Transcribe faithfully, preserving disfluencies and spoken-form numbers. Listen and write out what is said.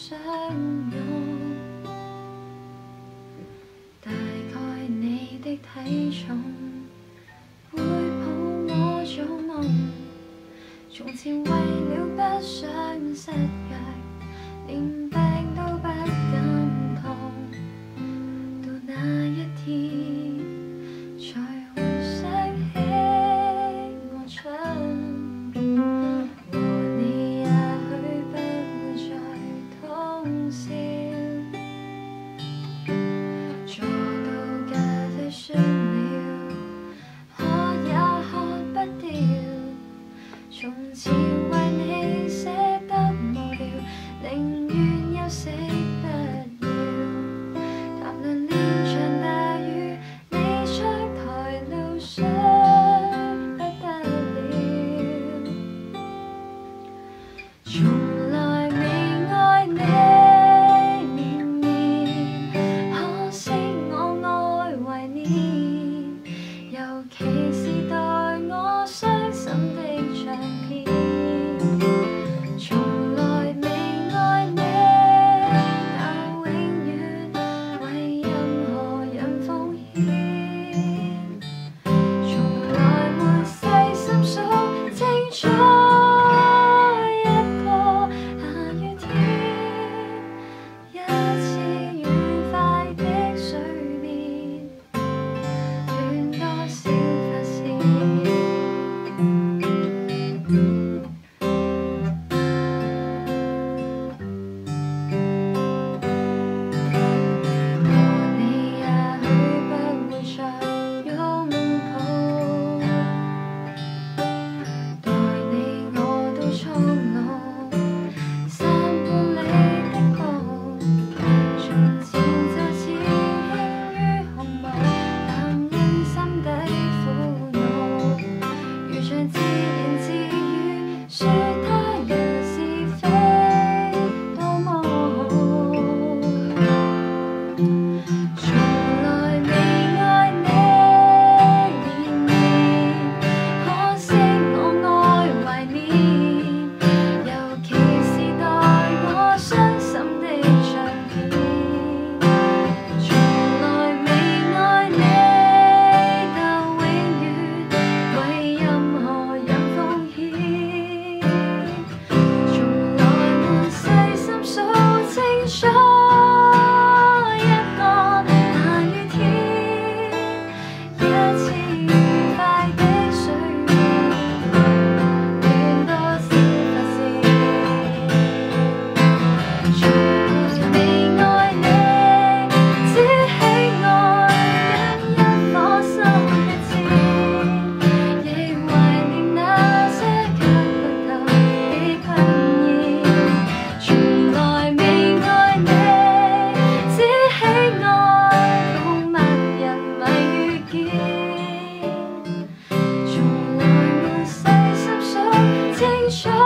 相擁。大概你的體重會抱我做夢，從前為了不想失約，連病都不敢碰，到那一天才會想起我唇邊，和你也許不會再通宵，坐到咖啡酸了，喝也喝不掉，從前為你寫得無聊，寧願休息不要，談論連場大雨，你出台露水不得了，從來未愛你綿綿，可惜我愛懷念，尤其是待我傷心的唱片，從來未愛你，但永遠為任何人奉獻，從來沒細心數清楚一個下雨天，一次愉快的睡眠，斷多少髮線。和你也許不會再擁抱，待你我都蒼老，散步你的步，從前就似輕於鴻毛，淡因心底苦惱，如像自言自語，說他人是非多麼好，從來未愛你綿綿，可惜我愛懷念，尤其是待我傷心的唱片，從來未愛你，但永遠為任何人奉獻，從來沒細心數清楚一個下雨天，一次愉快的睡眠，斷多少髮線，從來未愛你，只喜愛緊一顆心的刺，亦懷念那些隔骨頭的噴煙，從來未愛你，只喜愛共萬人迷遇見，從來沒細心數清楚